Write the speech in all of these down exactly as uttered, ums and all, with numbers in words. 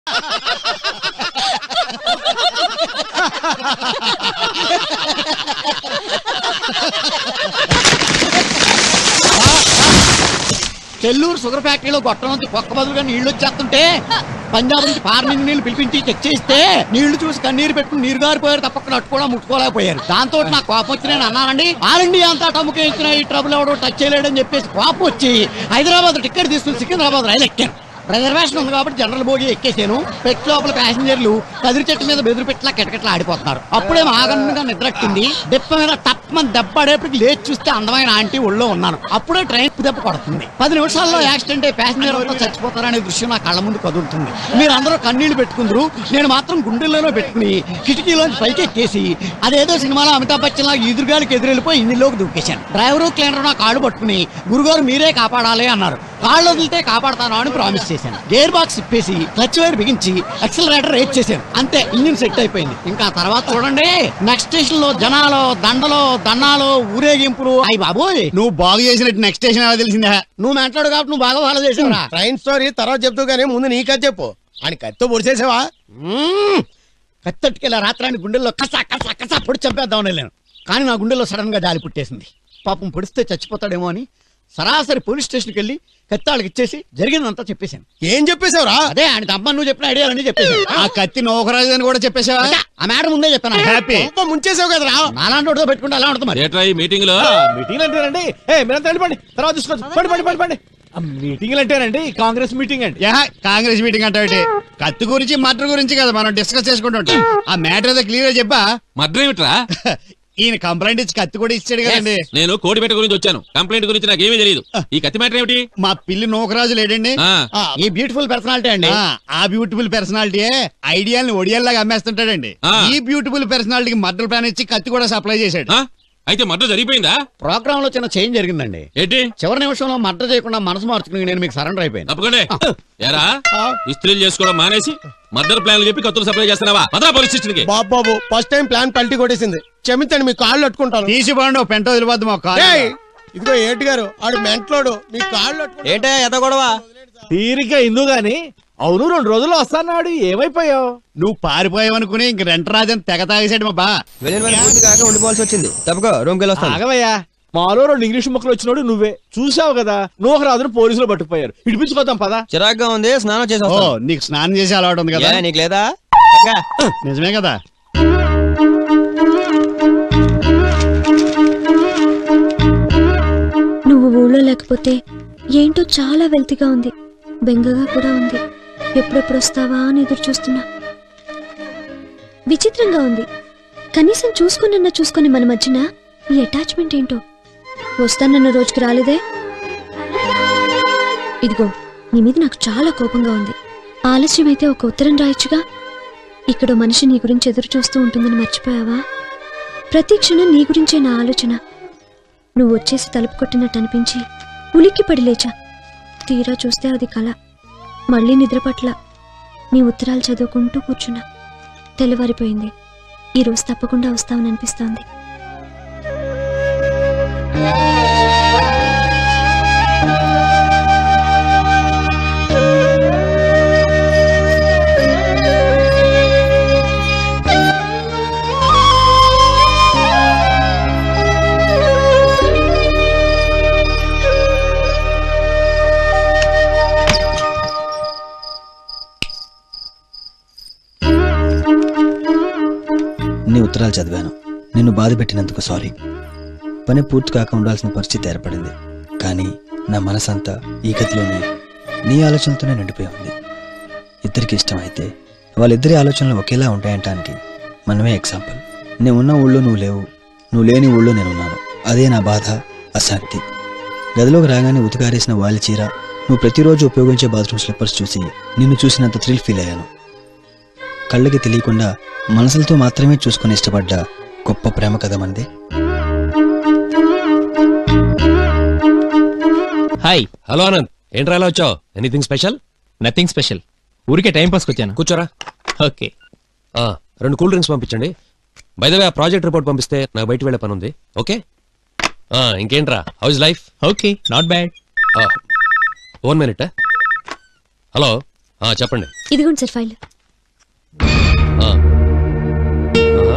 Chelluru sugar ఫ్యాక్టరీలో గొట్టం నుంచి పొక్క బదులుగా నీళ్లు వచ్చేస్తుంటే పంజాబ్ నుంచి ఫార్మింగ్ నీళ్లు పిలిపించి చెక్ చేస్తే నీళ్లు చూసి కన్నీరు పెట్టుకుని నీరు గారిపోయారు తప్ప నట్టు కూడా ముట్టుకోలేకపోయారు. దాంతో నాకు కోపం వచ్చి నేను అన్నానండి, ఆల్ ఇండియా అంతా టమ్ముకే ఇచ్చిన ఈ ట్రబుల్ ఎవడో టచ్ చేయలేడని చెప్పేసి కోపం వచ్చి హైదరాబాద్ టికెట్ తీసుకుని సికింద్రాబాద్ రైలు ఎక్కాను. రిజర్వేషన్ ఉంది కాబట్టి జనరల్ బోగి ఎక్కేసాను. పెట్ లోపల ప్యాసింజర్లు కదిరి చెట్టు మీద బెదిరి పెట్టిలా కిటకిట్లా ఆడిపోతున్నారు. అప్పుడే ఆగంగా నిద్రట్టింది. దెబ్బ మీద టప్మని దెబ్బ ఆడేప్పటికి లేచి చూస్తే అందమైన ఆంటీ ఒళ్ళో ఉన్నాను. అప్పుడే ట్రైన్ దెబ్బ కొడుతుంది. పది నిమిషాల్లో యాక్సిడెంట్ అయ్యి ప్యాసింజర్ అంతా చచ్చిపోతారనే దృశ్యం నా కళ్ళ ముందు కదులుతుంది. మీరు అందరూ కన్నీళ్లు పెట్టుకుందరు, నేను మాత్రం గుండెల్లో పెట్టుకుని కిటికీలోంచి పైకి ఎక్కేసి అదేదో సినిమాలో అమితాబ్ బచ్చన్ లాగా ఎదురుగాలికి ఎదురెళ్ళిపోయి ఇంజిన్లోకి దూకేశాను. డ్రైవరు క్లీనర్ నా కాళ్ళు పట్టుకుని గురుగారు మీరే కాపాడాలి అన్నారు. కాళ్ళు వదిలితే కాపాడతాను అని ప్రామిస్ చేశాను. గేర్ బాక్స్ ఇప్పేసి క్లచ్ వైర్ బిగించి యాక్సిలరేటర్ రేట్ చేశాను. అంతే, ఇంజిన్ సెట్ అయిపోయింది. ఇంకా తర్వాత చూడండి, నెక్స్ట్ స్టేషన్ లో జనాలు, దండలు, దన్నాలు, ఊరేగింపులు. అయ్యి బాబోయ్, నువ్వు బాగు చేసినట్టు నెక్స్ట్ స్టేషన్ ఎలా తెలిసిందా? నువ్వు మాట్లాడు కాబట్టి నువ్వు బాగా ఫాలో చేసావురా. ట్రైన్ స్టోరీ తర్వాత చెప్తూ గానీ ముందు నీ కథ చెప్పు. అని కత్తితో పొడిచేసావా? కత్తట్టుకెళ్ళా రాత్రాన్ని గుండెల్లో కసా కసా కసా పొడి చంపేద్దామని వెళ్ళాను. కానీ నా గుండెల్లో సడన్ గా జాలి పుట్టేసింది. పాపం పొడిస్తే చచ్చిపోతాడేమో అని సరాసరి పోలీస్ స్టేషన్కి వెళ్ళి కత్తాళ్ళకి ఇచ్చేసి జరిగిందంతా చెప్పేశాను. ఏం చెప్పేశావురా? అదే ఆయన తమ్మ నువ్వు చెప్పిన ఐడియాలన్నీ చెప్పేశాను. ఆ కత్తి నోకరాజు అని కూడా చెప్పేశావా? ఆ మేడం ముందే చెప్పాను. హ్యాపీ ముంచేసావు కదరా. నాలాంటి పెట్టుకుంటే అలా ఉంటుంది మరి. మీటింగ్ లో మీటింగ్ అంటేనండి మీరంతా వెళ్ళిపోండి, తర్వాత చూసుకోవచ్చు. పడి పడి పడి పడి మీటింగ్ అంటేనండి కాంగ్రెస్ మీటింగ్ అండి. కాంగ్రెస్ మీటింగ్ అంటే కత్తి గురించి మర్డర్ గురించి కదా మనం డిస్కస్ చేసుకుంటుంటాం. ఆ మ్యాటర్ ఏదో క్లియర్ గా చెప్పా. మర్డర్ ఏమిట్రా? ఈయన కంప్లైంట్ ఇచ్చి కత్తి కూడా ఇచ్చాడు కదండి. నేను కోడిపేట గురించి వచ్చాను. కంప్లైంట్ గురించి నాకేమీ తెలియదు. ఈ కత్తి మ్యాటర్ ఏమిటి? మా పిల్లి నోకరాజు లేడండి, ఈ బ్యూటిఫుల్ పర్సనాలిటీ అండి. ఆ బ్యూటిఫుల్ పర్సనాలిటీ ఐడియాల్ని ఒడియాల్లాగా అమ్మేస్తుంటాడండి. ఈ బ్యూటిఫుల్ పర్సనాలిటీకి మర్డర్ ప్లాన్ ఇచ్చి కత్తి కూడా సప్లై చేశాడు. అయితే మర్డర్ జరిగిపోయిందా? ప్రోగ్రామ్ లో చిన్న చేంజ్ జరిగిందండి. ఏంటి? చివరి నిమిషంలో మర్డర్ చేయకుండా మనసు మార్చుకుని నేను మీకు సరెండర్ అయిపోయాను. తప్పకుండా. ఎరా ఇస్త్రీలు చేసుకోవడం మానేసి మర్డర్ ప్లాన్ చెప్పి కత్తులు సప్లై చేస్తున్నావా? మద్రా పోలీస్ స్టేషన్ కి. బాబు ఫస్ట్ టైం ప్లాన్ పల్టీ కొట్టేసింది, క్షమించండి. మీ కాళ్ళు అట్టుకుంటాను. తీసి పండు పెంట వదిలిపోద్దు మా కాళ్ళు. ఇదిగో ఏటి గారు, ఆడు మెంట్లోడు, మీ కాళ్ళు ఏంటే ఎత గొడవ? తీరిక ఇందు గాని అవును రెండు రోజులు వస్తాన్నాడు, ఏమైపోయావు? నువ్వు పారిపోయావనుకుని ఇంక రెంట రాజని తెగ తాగేసాడు మా బా. ఉండిపోవాల్సి వచ్చింది. తప్పగా రూమ్కి వెళ్ళి వస్తాను. ఆగవయ్యా, మాలో రెండు ఇంగ్లీష్ ముక్కలు వచ్చినాడు నువ్వే చూసావు కదా. నువ్వు రాజును పోలీసులు పట్టుకుపోయారు. ఇడిపించుకోదాం పదా. చిరాగ్గా ఉంది, స్నానం చేసి ఓ నీకు స్నానం చేసి అలవాటు ఉంది కదా? నీకు లేదా? నిజమే కదా. నువ్వు ఊళ్ళో లేకపోతే ఏంటో చాలా వెల్తిగా ఉంది, బెంగగా కూడా ఉంది. ఎప్పుడెప్పుడు వస్తావా అని ఎదురు చూస్తున్నా. విచిత్రంగా ఉంది. కనీసం చూసుకున్న చూసుకుని మన మధ్యన ఈ అటాచ్మెంట్ ఏంటో. వస్తానన్న రోజుకి రాలేదే. ఇదిగో నీ మీద నాకు చాలా కోపంగా ఉంది. ఆలస్యమైతే ఒక ఉత్తరం రాయొచ్చుగా. ఇక్కడ మనిషి నీ గురించి ఎదురు చూస్తూ ఉంటుందని మర్చిపోయావా? ప్రతి క్షణం నీ గురించే నా ఆలోచన. నువ్వు వచ్చేసి తలుపు కొట్టినట్టు అనిపించి ఉలిక్కి పడి లేచా. తీరా చూస్తే అది కళ. మళ్ళీ నిద్రపట్ల నీ ఉత్తరాలు చదువుకుంటూ కూర్చున్నా. తెల్లవారిపోయింది. ఈరోజు తప్పకుండా వస్తావని అనిపిస్తోంది. నీ ఉత్తరాలు చదివాను. నిన్ను బాధ పెట్టినందుకు సారీ. పని పూర్తి కాక ఉండాల్సిన పరిస్థితి ఏర్పడింది. కానీ నా మనసంతా ఈ గదిలోనే నీ ఆలోచనలతోనే నిండిపోయి ఉంది. ఇద్దరికి ఇష్టమైతే వాళ్ళిద్దరి ఆలోచనలు ఒకేలా ఉంటాయంటానికి మనమే ఎగ్జాంపుల్. నేను ఉన్న ఊళ్ళో నువ్వు లేవు, నువ్వు లేని ఊళ్ళో నేనున్నాను. అదే నా బాధ, అశాంతి. గదిలోకి రాగానే ఉతికారేసిన వాళ్ళ చీర, నువ్వు ప్రతిరోజు ఉపయోగించే బాత్రూమ్ స్లిప్పర్స్ చూసి నిన్ను చూసినంత థ్రిల్ ఫీల్ అయ్యాను. కళ్ళకి తెలియకుండా మనసులతో మాత్రమే చూసుకుని ఇష్టపడ్డ గొప్ప ప్రేమ కథ మంది. హాయ్. హలో ఆనంద్, ఏంట్రా ఇలా వచ్చావు? Anything special? నథింగ్ స్పెషల్, ఊరికే టైం పాస్కి వచ్చాను. కూర్చోరా. ఓకే. రెండు కూల్ డ్రింక్స్ పంపించండి. బై ద వే ఆ ప్రాజెక్ట్ రిపోర్ట్ పంపిస్తే నాకు బయట వెళ్ళే పని ఉంది. ఓకే. ఇంకేంట్రా, how is life? Okay, not bad. One minute. Hello ఆ, చెప్పండి. ఇదిగోండి సార్ ఫైల్. ఆ. ఆహా.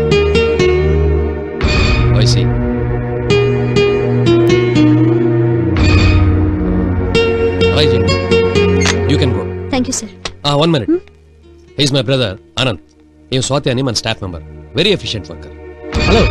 I see. Hi, Jane. You can go. Thank you sir. Ah, one minute. He is my brother, Anand. He is Swati అని మన staff member. Very efficient worker. Hello.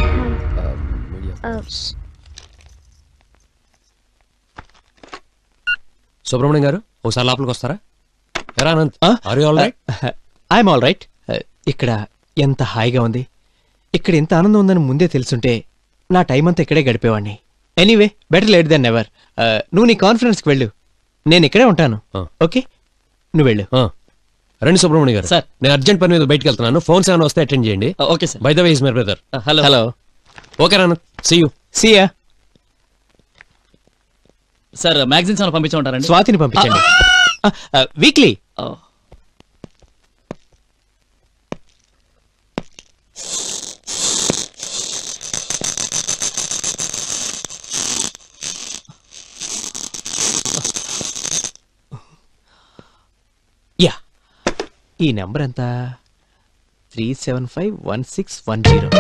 Subrahmanyam garu ఒకసారి లోపలికి వస్తారా? ఎరా Anant, are you all right? I'm all right. ఇక్కడ ఎంత హాయిగా ఉంది. ఇక్కడ ఎంత ఆనందం ఉందని ముందే తెలుసుంటే నా టైం అంతా ఇక్కడే గడిపేవాడిని. Anyway better late than never. నువ్వు నీ కాన్ఫరెన్స్కి వెళ్ళు, నేను ఇక్కడే ఉంటాను. ఓకే, నువ్వు వెళ్ళు. రండి సుబ్రహ్మణ్యం గారు. సార్, నేను అర్జెంట్ పని మీద బయటకు వెళ్తున్నాను. ఫోన్స్ ఏమైనా వస్తే అటెండ్ చేయండి. Okay sir. By the way is my brother. Hello. Hello. Okay Anant, see you. See ya. Sir, magazines ఏమైనా పంపించమంటారండి? స్వాతిని పంపించండి. వీక్లీ. యా, ఈ నెంబర్ ఎంత? Three seven five one six one zero.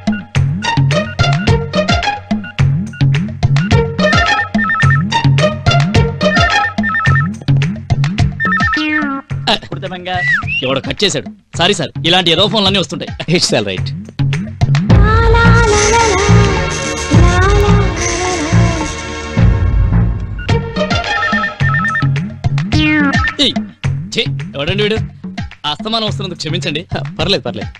ఎవడో కట్ చేశాడు. సారీ సార్, ఇలాంటి ఏదో ఫోన్లన్నీ వస్తుంటాయి. It's all right. ఎవడండి వీడు? అస్తమానం వస్తున్నందుకు క్షమించండి. పర్లేదు పర్లేదు.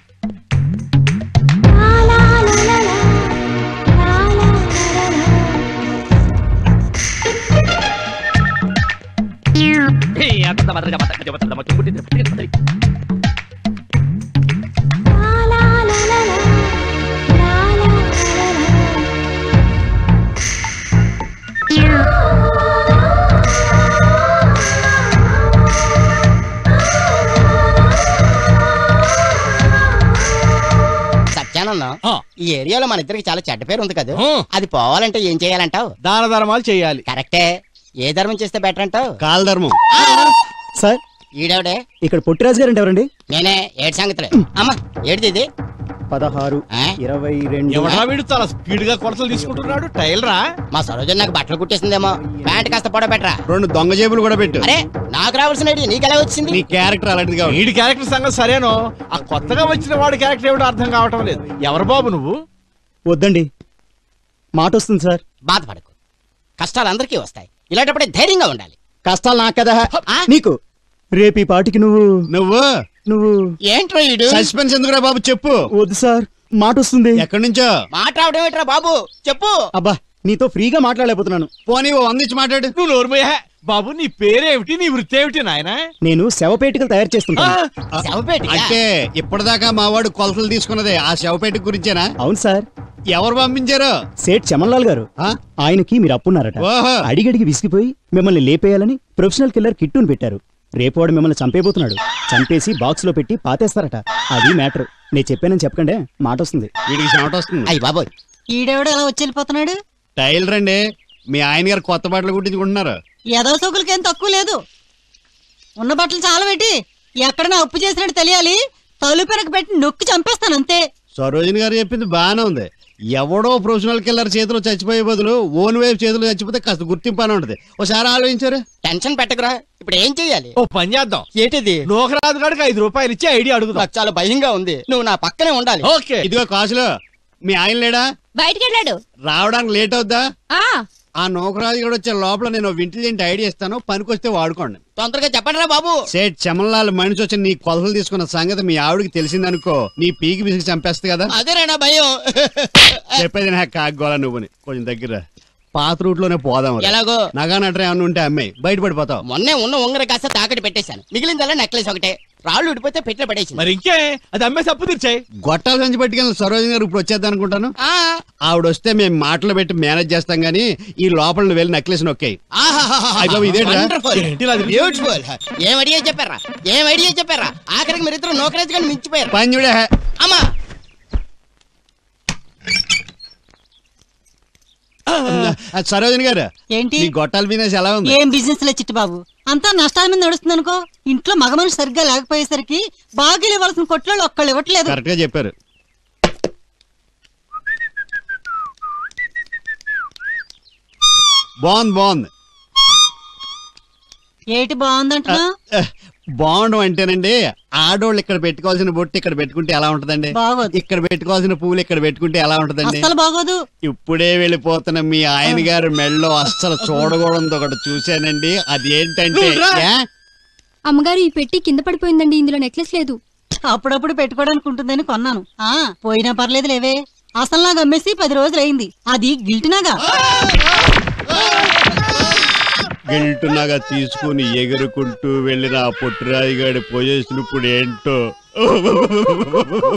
ఈ ఏరియాలో మన ఇద్దరికి చాలా చెడ్డ పేరు ఉంది కదా, అది పోవాలంటే ఏం చేయాలంటావు? దాన ధర్మాలు చేయాలి. కరెక్టే. ఏ ధర్మం చేస్తే బెటర్ అంటావు? కాల ధర్మం. సార్, ఈడవడే ఇక్కడ పొట్టిరాజు గారు అంటే ఎవరండి? నేనే. ఏడు సంగతులే అమ్మా. ఏడిది ఇది? పదహారు ఇరవై రెండు. ఎవడా వీడు చాలా స్పీడ్ గా కొలతలు తీసుకుంటున్నాడు? టైల్ రా. మా సరోజన్ నాకు బట్టలు కుట్టేసిందేమో. ప్యాంట్ కాస్త పొడబెట్టరా. రెండు దొంగ జేబులు కూడా పెట్టు. అరే, నాకు రావాల్సిన ఐడియా నీకు ఎలా వచ్చింది? నీ క్యారెక్టర్ అలాంటిది కాదు. వీడి క్యారెక్టర్ సంగతి సరేనో, ఆ కొత్తగా వచ్చిన వాడి క్యారెక్టర్ ఏమిటో అర్థం కావటం లేదు. ఎవరు బాబు నువ్వు? వద్దండి, మాట వస్తుంది సార్. బాధపడకు, కష్టాలు అందరికీ వస్తాయి. ఇలాంటప్పుడే ధైర్యంగా ఉండాలి. కష్టాలు నాకు కదా, నీకు. రేపు ఈ పాటికి నువ్వు నువ్వు నువ్వు ఏంట్రా ఈడు? సస్పెన్స్ ఎందుకురా బాబు, చెప్పు. వద్దు సార్, మాట వస్తుంది. ఎక్కడి నుంచో మాట్లాడడం ఏంట్రా బాబు, చెప్పు. అబ్బా, నీతో ఫ్రీగా మాట్లాడలేకపోతున్నాను. పోనీ ఓ వందించి మాట్లాడు. నువ్వు నోరుమయ్యా బాబు. నీ పేరేమిటి, నీ వృత్తి ఏమిటి నాయన? నేను శవపేటికలు తయారు చేస్తుంటాను. శవపేటిక? అంటే ఇప్పటిదాకా మా వాడు కొలతలు తీసుకున్నదే ఆ శవపేట గురించేనా? అవును సార్. ఎవరు పంపించారు? సేట్ చమన్లాల్ గారు. ఆయనకి మీరు అప్పున్నారట. అడిగడిగి విసిగిపోయి మిమ్మల్ని లేపేయాలని ప్రొఫెషనల్ కిల్లర్ కిట్టును పెట్టారు. రేపు వాడు మిమ్మల్ని చంపేపోతున్నాడు. చంపేసి బాక్స్ లో పెట్టి పాతేస్తారట. అది మ్యాటర్. నేను చెప్పానని చెప్పకండి, మాట వస్తుంది. వీడికి చెమట వస్తుంది. అయ్యి బాబోయ్, ఈడెవడో ఎలా వచ్చి వెళ్ళిపోతున్నాడు? టైలర్ అండి, మీ ఆయన గారు కొత్త బట్టలు కుట్టించుకుంటున్నారు. ఏదో సోకులకి ఏం తక్కువ లేదు. ఉన్న బట్టలు చాలా పెట్టి ఎక్కడైనా అప్పు చేసినట్టు తెలియాలి. తలుపెనక పెట్టి నొక్కి చంపేస్తాను అంతే. సరోజిని గారు చెప్పింది బాగానే ఉంది. ఎవడో ప్రొఫెషనల్ కిల్లర్ చేతిలో చచ్చిపోయే బదులు ఓన్ వైఫ్ చేతిలో చచ్చిపోతే కాస్త గుర్తింపు అని ఉంటది. ఒకసారి ఆలోచించారు. టెన్షన్ పెట్టకురా. ఇప్పుడు ఏం చెయ్యాలి? ఓ పని చేద్దాం. ఏంటిది? లోకరాజు గారికి ఐదు రూపాయలు ఇచ్చి ఐడియా అడుగుదాం. నాకు చాలా భయంగా ఉంది. నువ్వు నా పక్కనే ఉండాలి. ఓకే. ఇదిగో కాసులు, మీ ఆయన లేడా? బయటికి వెళ్ళాడు. రావడానికి లేట్ అవుద్దా? ఆ నౌకరాజు కూడా వచ్చే లోపల నేను ఇంటెలిజెంట్ ఐడియా ఇస్తాను, పనికొస్తే వాడుకోండి. తొందరగా చెప్పండి రా బాబు. సేట్ చమన్లాల్ మనిషి వచ్చి నీ కొలతలు తీసుకున్న సంగతి మీ ఆవిడికి తెలిసిందనుకో, నీ పీకి విసిగి చంపేస్తుంది కదా. అదేనా భయం? చెప్పేది నా కాగోళ నువ్వుని. కొంచెం దగ్గర పాత రూట్ లోనే పోదాం. ఎలాగో నగా నట్ర ఏమన్నా ఉంటే అమ్మాయి బయటపడిపోతావు. మొన్నే ఉన్న ఉంగర కాస్త తాకటి పెట్టేశాను. మిగిలిందల్లా నెక్లెస్ ఒకటే. రాళ్ళు ఉడిపోతే పెట్టె పడేసి. మరి ఇంకే, అది అమ్మేసి అప్పు తీర్చాయి. గొట్టాలు సంచి పట్టుకెళ్ళి సరోజిని గారు ఇప్పుడు వచ్చేద్దాం అనుకుంటాను. ఆవిడ వస్తే మేము మాటలు పెట్టి మేనేజ్ చేస్తాం గానీ ఈ లోపల నువ్వు వెళ్ళి నెక్లెస్ నొక్కాయి. బ్యూటిఫుల్. ఏం ఐడియా చెప్పారా? ఏం ఐడియా చెప్పారా? ఆఖరికి మీరు ఇద్దరు నోకరేజ్ కానీ మించిపోయారు. పని చూడే అమ్మా. సరోజిని గారు, ఏంటి ఈ గొట్టాల బిజినెస్ ఎలా ఉంది? ఏం బిజినెస్ లే చిట్టు బాబు. అంతా నష్టాల మీద నడుస్తుంది అనుకో. ఇంట్లో మగ మనిషి సరిగ్గా లేకపోయేసరికి బాకీలు ఇవ్వాల్సిన కొట్లో ఒక్కళ్ళు ఇవ్వట్లేదు. కరెక్ట్ గా చెప్పారు. బాగుంది బాగుంది. ఏటి బాగుందంటున్నా? బాగుండడం అంటేనండి, ఆడోళ్ళు ఇక్కడ పెట్టుకోవాల్సిన బొట్టు ఇక్కడ పెట్టుకుంటే ఎలా ఉంటదండి, ఇక్కడ పెట్టుకోవాల్సిన పువ్వులు ఇక్కడ పెట్టుకుంటే ఎలా ఉంటదండి. అసలు బాగోదు. ఇప్పుడే వెళ్ళిపోతున్న మీ ఆయన గారు మెళ్ళో అస్సలు చూడకూడదు ఒకటి చూశానండి. అది ఏంటంటే, అమ్మగారు ఈ పెట్టి కింద పడిపోయిందండి, ఇందులో నెక్లెస్ లేదు. అప్పుడప్పుడు పెట్టుకోవడానికి ఉంటుందని కొన్నాను. ఆ పోయినా పర్లేదు లేవే. అసలు నాకు అమ్మేసి పది రోజులు అయింది. అది గిల్టినాగా. గిల్టునగా తీసుకుని ఎగురుకుంటూ వెళ్ళిన ఆ పొట్టురాయిగాడి పొజిషన్ ఇప్పుడు ఏంటో.